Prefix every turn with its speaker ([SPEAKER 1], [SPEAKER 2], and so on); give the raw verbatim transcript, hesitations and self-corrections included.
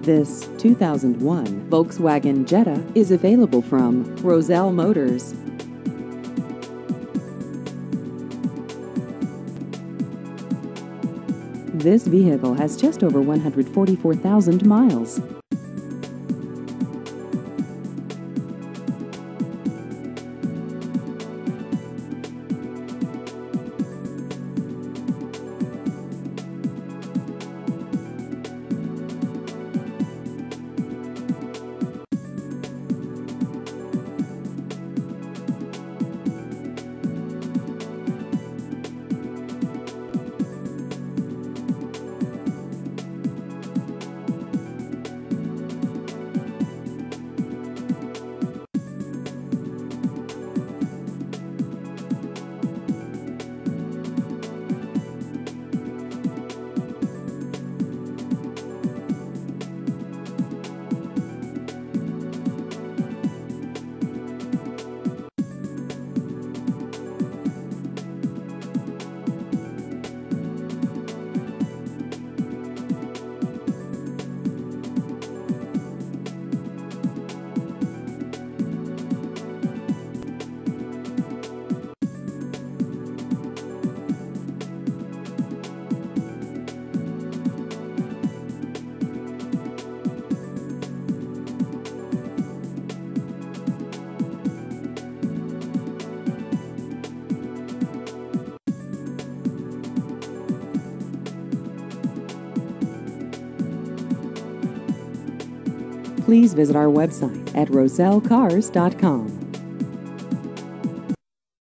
[SPEAKER 1] This two thousand one Volkswagen Jetta is available from Roselle Motors. This vehicle has just over one hundred forty-four thousand miles. Please visit our website at roselle cars dot com.